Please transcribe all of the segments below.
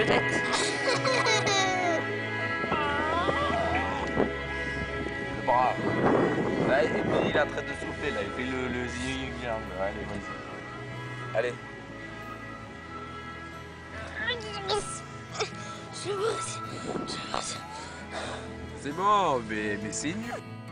peut-être. Le bras. Là, et puis il est en train de souffler, là. Il fait le yin-yang. Allez, vas-y. Allez. C'est bon, mais c'est nul.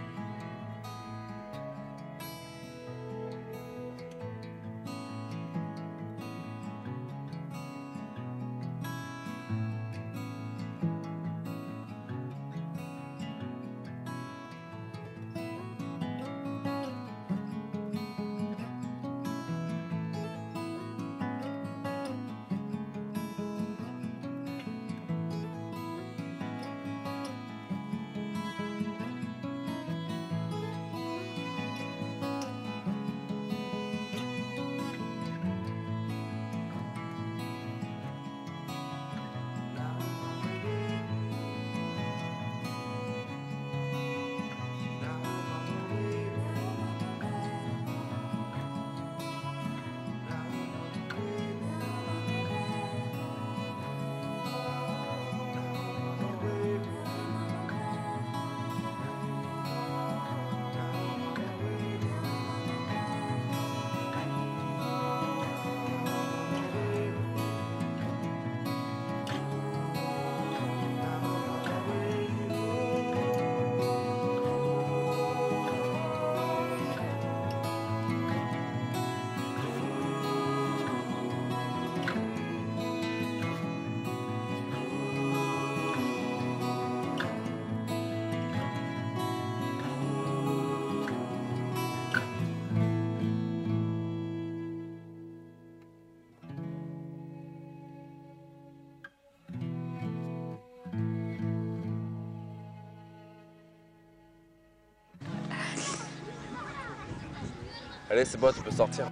Allez, c'est bon, tu peux sortir.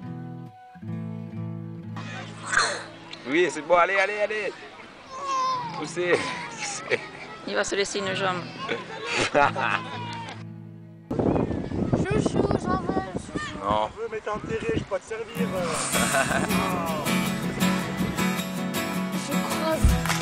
Oui, c'est bon, allez, allez, allez. Poussez. Il va se laisser une jambe. Chouchou, j'en veux, chouchou. Non. Je veux, mais t'es enterré, je peux pas te servir. Je croise.